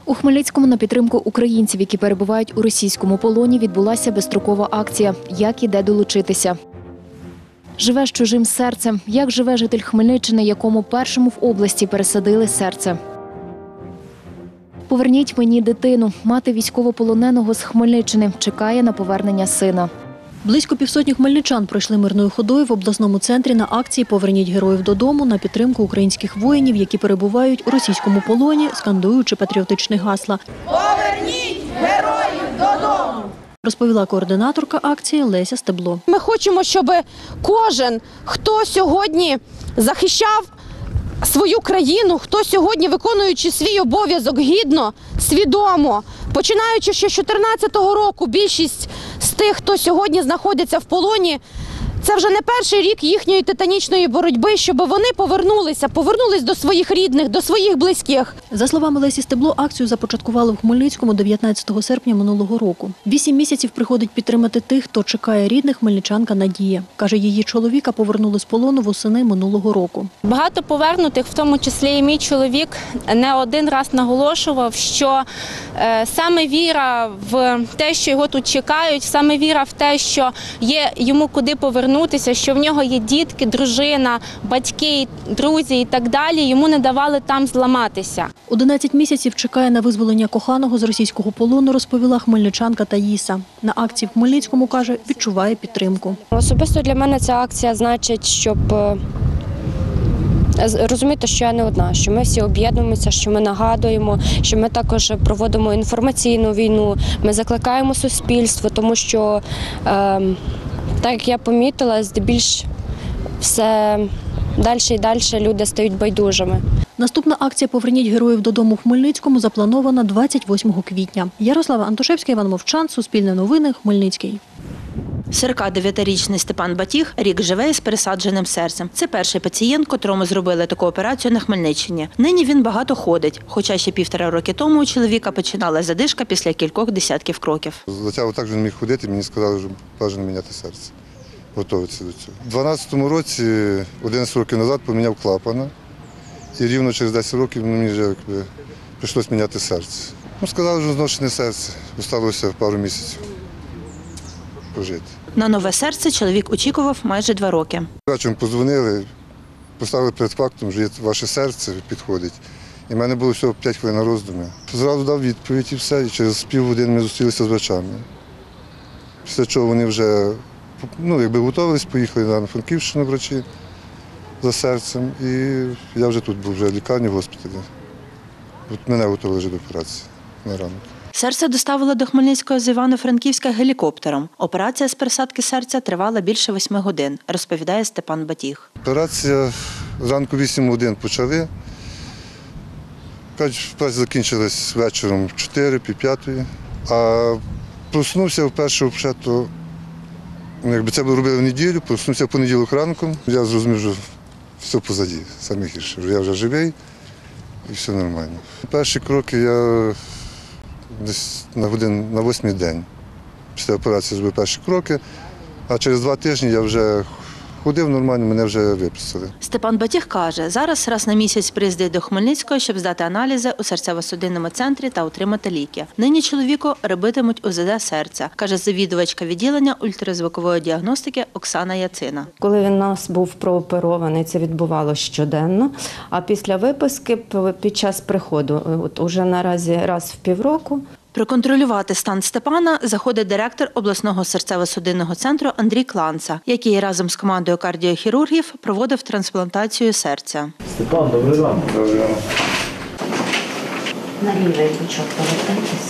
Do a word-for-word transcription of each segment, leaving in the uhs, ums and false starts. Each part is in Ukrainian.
У Хмельницькому на підтримку українців, які перебувають у російському полоні, відбулася безстрокова акція «Як і де долучитися». Живе з чужим серцем. Як живе житель Хмельниччини, якому першому в області пересадили серце. «Поверніть мені дитину». Мати військовополоненого з Хмельниччини чекає на повернення сина. Близько півсотні хмельничан пройшли мирною ходою в обласному центрі на акції «Поверніть героїв додому» на підтримку українських воїнів, які перебувають у російському полоні, скандуючи патріотичні гасла. «Поверніть героїв додому!» Розповіла координаторка акції Леся Стебло. Ми хочемо, щоб кожен, хто сьогодні захищав свою країну, хто сьогодні, виконуючи свій обов'язок гідно, свідомо, починаючи ще з дві тисячі чотирнадцятого року, більшість з тих, хто сьогодні знаходиться в полоні, це вже не перший рік їхньої титанічної боротьби, щоб вони повернулися, повернулись до своїх рідних, до своїх близьких. За словами Лесі Стебло, акцію започаткували в Хмельницькому дев'ятнадцятого серпня минулого року. Вісім місяців приходить підтримати тих, хто чекає рідних, хмельничанка Надія. Каже, її чоловіка повернули з полону восени минулого року. Багато повернутих, в тому числі і мій чоловік, не один раз наголошував, що е, саме віра в те, що його тут чекають, саме віра в те, що є йому куди повернутися, що в нього є дітки, дружина, батьки, друзі і так далі, йому не давали там зламатися. одинадцять місяців чекає на визволення коханого з російського полону, розповіла хмельничанка Таїса. На акції в Хмельницькому, каже, відчуває підтримку. Особисто для мене ця акція значить, щоб розуміти, що я не одна, що ми всі об'єднуємося, що ми нагадуємо, що ми також проводимо інформаційну війну, ми закликаємо суспільство, тому що, е, так як я помітила, здебільш все далі і далі люди стають байдужими. Наступна акція «Поверніть героїв додому» в Хмельницькому запланована двадцять восьмого квітня. Ярослава Антошевська, Іван Мовчан, Суспільне новини, Хмельницький. сорокадев'ятирічний Степан Батіг рік живе із пересадженим серцем. Це перший пацієнт, котрому зробили таку операцію на Хмельниччині. Нині він багато ходить, хоча ще півтора роки тому у чоловіка починалась задишка після кількох десятків кроків. Затягу так, що не міг ходити, мені сказали, що бажано міняти серце. Готуватися до цього. У дванадцятому році, одинадцять років назад, поміняв клапана. І рівно через десять років мені вже якби, прийшлося міняти серце. Ну, сказали, що зношене серце. Осталося пару місяців пожити. На нове серце чоловік очікував майже два роки. Вечором подзвонили, поставили перед фактом, що ваше серце підходить. І в мене було всього п'ять хвилин на роздуми. Зразу дав відповідь і все, і через півгодини ми зустрілися з врачами. Після чого вони вже ну, якби готувалися, поїхали на Франківщину врачі за серцем. І я вже тут був, вже в лікарні, в госпіталі. От мене готували вже до операції на ранок. Серце доставили до Хмельницького з Івано-Франківська гелікоптером. Операція з пересадки серця тривала більше восьми годин, розповідає Степан Батіг. Операція зранку вісім годин почали. Операція закінчилась вечором чотири, пів п'ятої. А проснувся вперше, то, якби це робили в неділю, проснувся в понеділок ранком. Я зрозумів, що все позаді, саме гірше. Я вже живий і все нормально. Перші кроки я десь на годин на восьмий день після операції зробив перші кроки, а через два тижні я вже ходив нормально, мене вже виписали. Степан Батіг каже, зараз раз на місяць приїздить до Хмельницького, щоб здати аналізи у серцево-судинному центрі та отримати ліки. Нині чоловіку робитимуть у зет де серця, каже завідувачка відділення ультразвукової діагностики Оксана Яцина. Коли він у нас був прооперований, це відбувалося щоденно, а після виписки під час приходу, от уже наразі раз в півроку. Проконтролювати стан Степана заходить директор обласного серцево-судинного центру Андрій Кланца, який разом з командою кардіохірургів проводив трансплантацію серця. Степан, добрий ранок. Добрий ранок. На лівий бочок повертайтеся.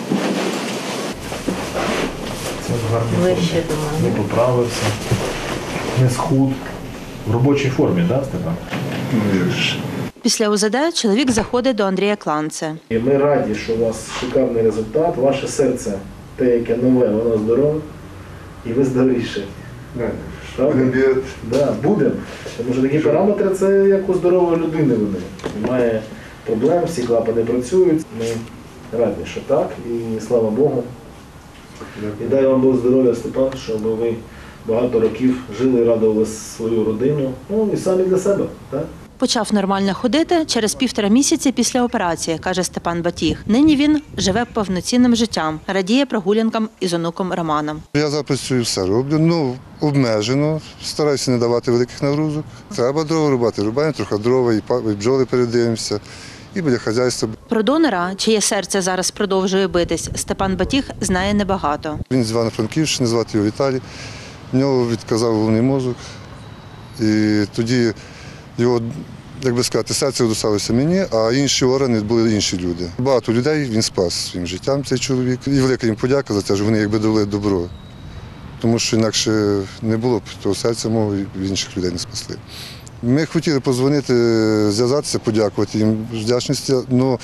Це в гарній формі. Не поправився, не схуд. В робочій формі, так, Степан? Вірш. Після у зет де чоловік заходить до Андрія Кланце. І ми раді, що у вас шикарний результат. Ваше серце, те, яке нове, воно здорове, і ви здоровіше. Будемо бігати. Так, будемо. Тому що такі параметри – це як у здорової людини вони. Немає проблем, всі клапани працюють. Ми раді, що так, і слава Богу. І дай вам Бог здоров'я, Степан, щоб ви багато років жили і радували свою родину, ну і самі для себе. Так? Почав нормально ходити через півтора місяці після операції, каже Степан Батіг. Нині він живе повноцінним життям, радіє прогулянкам із онуком Романом. Я зараз працюю, все роблю, ну, обмежено, стараюся не давати великих нагрузок. Треба дрова рубати, рубаємо трохи дрова, і бджоли передивимося, і буде хазяйство. Про донора, чиє серце зараз продовжує битись, Степан Батіг знає небагато. Він з Івано-Франківщини, звати його Віталій. В нього відказав головний мозок. І тоді його, як би сказати, серце досталося мені, а інші органи були інші люди. Багато людей він спас своїм життям, цей чоловік. І велика їм подяка за те, що вони якби дали добро. Тому що інакше не було б того серця мого, і інших людей не спасли. Ми хотіли подзвонити, зв'язатися, подякувати їм з вдячності, але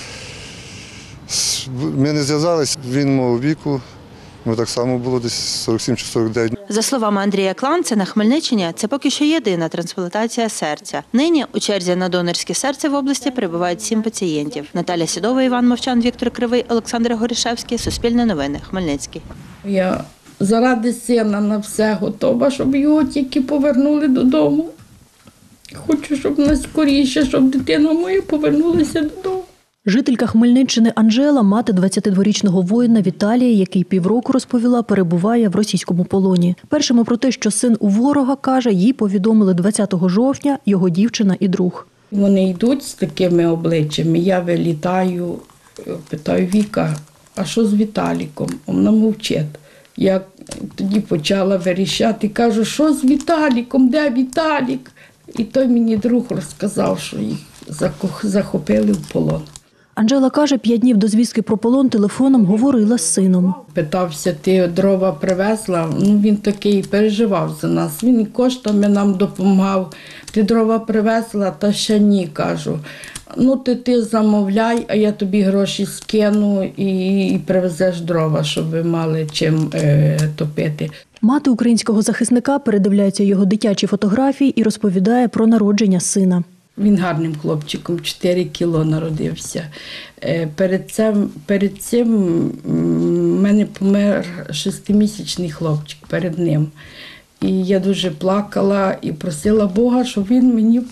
ми не зв'язалися, він мого віку. Ну, так само було десь сорок сім чи сорок дев'ять. За словами Андрія Кланця, на Хмельниччині це поки що єдина трансплантація серця. Нині у черзі на донорське серце в області перебувають сім пацієнтів. Наталя Сідова, Іван Мовчан, Віктор Кривий, Олександр Горішевський. Суспільне новини. Хмельницький. Я заради сина на все готова, щоб його тільки повернули додому. Хочу, щоб найскоріше, щоб дитина моя повернулася додому. Жителька Хмельниччини Анжела, мати двадцятидворічного воїна Віталія, який півроку, розповіла, перебуває в російському полоні. Першими про те, що син у ворога, каже, їй повідомили двадцятого жовтня його дівчина і друг. Вони йдуть з такими обличчями, я вилітаю, питаю: Віка, а що з Віталіком? Вона мовчить. Я тоді почала вирішати, кажу: що з Віталіком, де Віталік? І той мені друг розказав, що їх захопили в полон. Анжела каже, п'ять днів до звістки про полон телефоном говорила з сином. Питався: ти дрова привезла? Ну, він такий переживав за нас. Він коштами нам допомагав. Ти дрова привезла? Та ще ні, кажу. Ну, ти, ти замовляй, а я тобі гроші скину і, і привезеш дрова, щоб ви мали чим е, топити. Мати українського захисника передивляється його дитячі фотографії і розповідає про народження сина. Він гарним хлопчиком, чотири кіло народився. Перед цим, перед цим в мене помер шестимісячний хлопчик перед ним. І я дуже плакала і просила Бога, щоб він мені,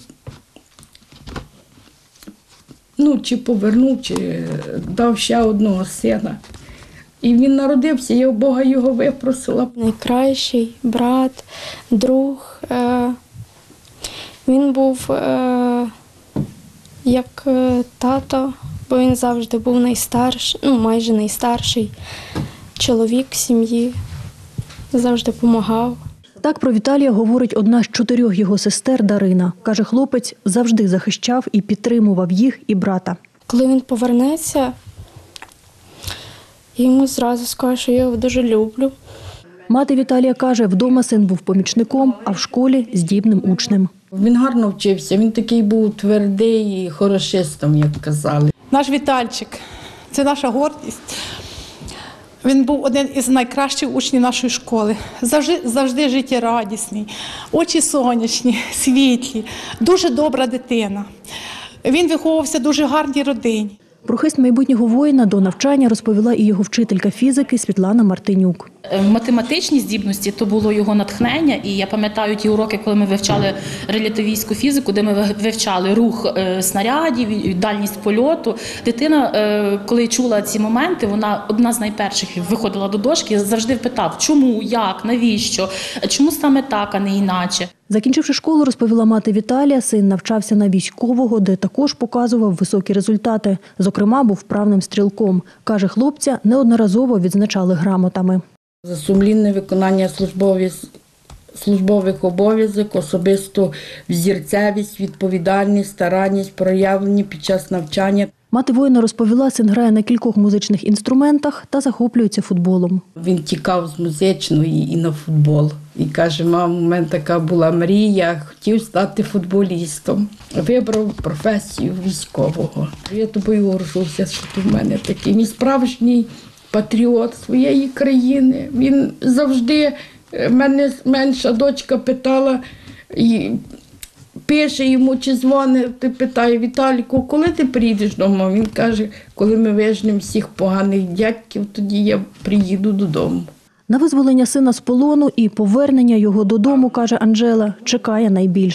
ну, чи повернув, чи дав ще одного сина. І він народився, я у Бога його випросила. Найкращий брат, друг. Е- він був е- як е- тато, бо він завжди був найстарший, ну майже найстарший чоловік сім'ї, завжди допомагав. Так про Віталія говорить одна з чотирьох його сестер Дарина. Каже, хлопець завжди захищав і підтримував їх і брата. Коли він повернеться, я йому зразу скажу, що я його дуже люблю. Мати Віталія каже, вдома син був помічником, а в школі – здібним учнем. Він гарно вчився, він такий був твердий і хорошистом, як казали. Наш Вітальчик – це наша гордість. Він був один із найкращих учнів нашої школи. Завжди, завжди життєрадісний, очі сонячні, світлі, дуже добра дитина. Він виховувався в дуже гарній родині. Про хист майбутнього воїна до навчання розповіла і його вчителька фізики Світлана Мартинюк. Математичні здібності – то було його натхнення. І я пам'ятаю ті уроки, коли ми вивчали релятивістську фізику, де ми вивчали рух снарядів, дальність польоту. Дитина, коли чула ці моменти, вона одна з найперших виходила до дошки і завжди питав, чому, як, навіщо, чому саме так, а не іначе. Закінчивши школу, розповіла мати Віталія, син навчався на військового, де також показував високі результати. Зокрема, був вправним стрілком. Каже, хлопця неодноразово відзначали грамотами. За сумлінне виконання службових, службових обов'язок, особисту взірцевість, відповідальність, старанність, проявлені під час навчання. Мати воїна розповіла, син грає на кількох музичних інструментах та захоплюється футболом. Він тікав з музичної і на футбол. І каже: мам, у мене така була мрія, хотів стати футболістом. Вибрав професію військового. Я тобою горжуся, що ти в мене такий. Він справжній патріот своєї країни. Він завжди, мене менша дочка питала, і пише йому чи дзвонить, ти питає: Віталіку, коли ти приїдеш додому? Він каже: коли ми вижнемо всіх поганих дядьків, тоді я приїду додому. На визволення сина з полону і повернення його додому, каже Анжела, чекає найбільше.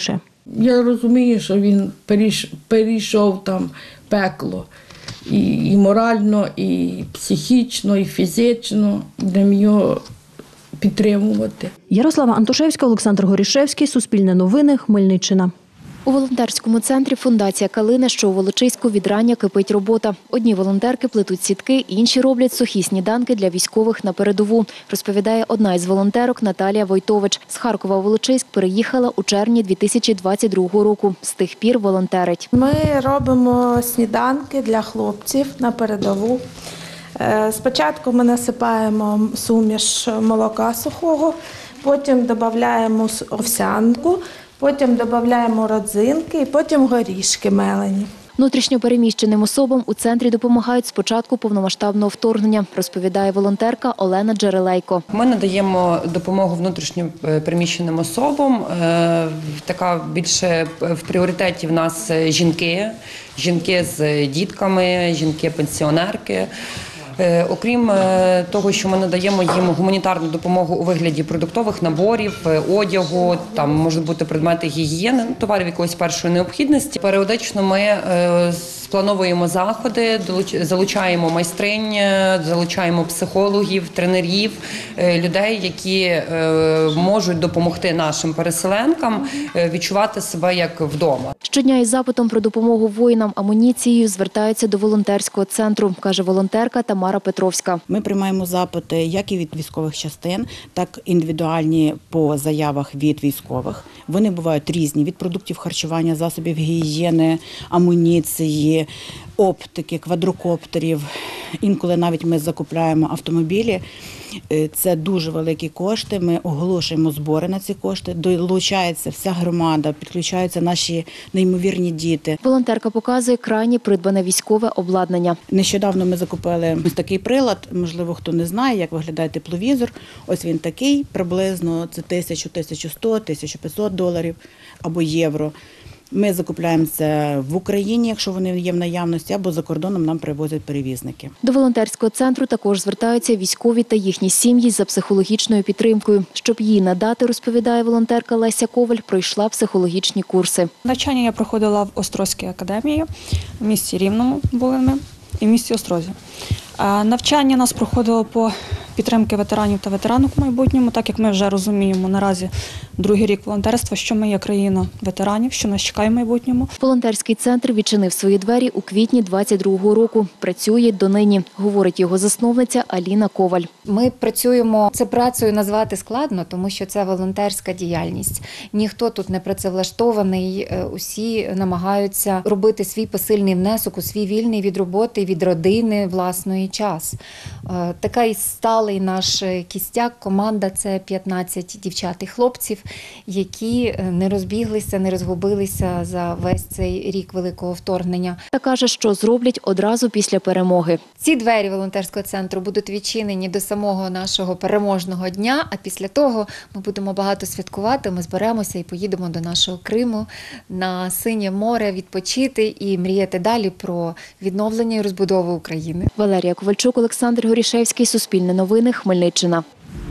Я розумію, що він перейш- перейшов там пекло. І, і морально, і психічно, і фізично. Будемо його підтримувати. Ярослава Антошевська, Олександр Горішевський, Суспільне новини, Хмельниччина. У волонтерському центрі «Фундація Калина», що у Волочиську, відрання кипить робота. Одні волонтерки плетуть сітки, інші роблять сухі сніданки для військових на передову, розповідає одна із волонтерок Наталія Войтович. З Харкова у Волочиськ переїхала у червні дві тисячі двадцять другого року. З тих пір волонтерить. Ми робимо сніданки для хлопців на передову. Е, Спочатку ми насипаємо суміш молока сухого, потім додаємо овсянку, потім додаємо родзинки і потім горішки мелені. Внутрішньо переміщеним особам у центрі допомагають з початку повномасштабного вторгнення, розповідає волонтерка Олена Джерелейко. Ми надаємо допомогу внутрішньо переміщеним особам. Така більше в пріоритеті в нас жінки, жінки з дітками, жінки-пенсіонерки. Окрім того, що ми надаємо їм гуманітарну допомогу у вигляді продуктових наборів, одягу, там можуть бути предмети гігієни, товарів якоїсь першої необхідності. Періодично ми сплановуємо заходи, залучаємо майстринь, залучаємо психологів, тренерів, людей, які можуть допомогти нашим переселенкам відчувати себе як вдома. Щодня із запитом про допомогу воїнам амуніцією звертаються до волонтерського центру, каже волонтерка Тамара Петровська. Ми приймаємо запити як і від військових частин, так і індивідуальні по заявах від військових. Вони бувають різні – від продуктів харчування, засобів гігієни, амуніції, оптики, квадрокоптерів. Інколи навіть ми закупляємо автомобілі. Це дуже великі кошти. Ми оголошуємо збори на ці кошти. Долучається вся громада, підключаються наші неймовірні діти. Волонтерка показує крайні придбане військове обладнання. Нещодавно ми закупили ось такий прилад. Можливо, хто не знає, як виглядає тепловізор. Ось він такий, приблизно це тисяча, тисяча сто, тисяча п'ятсот доларів або євро. Ми закупляємо це в Україні, якщо вони є в наявності, або за кордоном нам привозять перевізники. До волонтерського центру також звертаються військові та їхні сім'ї за психологічною підтримкою. Щоб її надати, розповідає волонтерка Леся Коваль, пройшла психологічні курси. Навчання я проходила в Острозькій академії, в місті Рівному були ми і в місті Острозі. Навчання нас проходило по підтримки ветеранів та ветеранок в майбутньому, так як ми вже розуміємо наразі другий рік волонтерства, що ми є країна ветеранів, що нас чекає в майбутньому. Волонтерський центр відчинив свої двері у квітні двадцять другого року. Працює донині, говорить його засновниця Аліна Коваль. Ми працюємо, це працею назвати складно, тому що це волонтерська діяльність. Ніхто тут не працевлаштований, усі намагаються робити свій посильний внесок у свій вільний від роботи, від родини власної час. Такий сталий наш кістяк, команда – це п'ятнадцять дівчат і хлопців, які не розбіглися, не розгубилися за весь цей рік великого вторгнення. Та каже, що зроблять одразу після перемоги. Ці двері волонтерського центру будуть відчинені до самого нашого переможного дня, а після того ми будемо багато святкувати, ми зберемося і поїдемо до нашого Криму на Синє море відпочити і мріяти далі про відновлення і розбудову України. Валерія Ковальчук, Олександр Горішевський, Суспільне новини, Хмельниччина.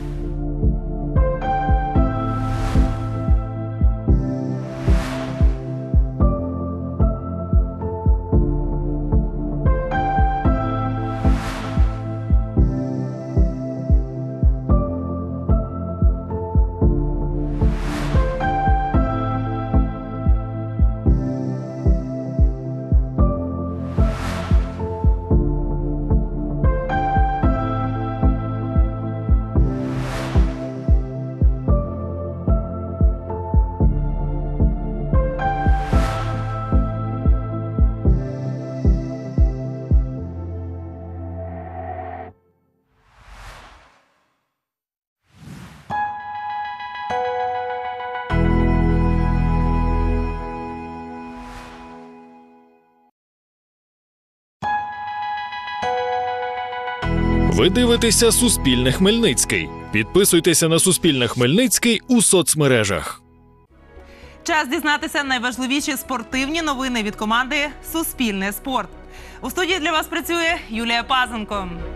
Ви дивитеся Суспільне Хмельницький. Підписуйтеся на Суспільне Хмельницький у соцмережах. Час дізнатися найважливіші спортивні новини від команди «Суспільне спорт». У студії для вас працює Юлія Пазенко.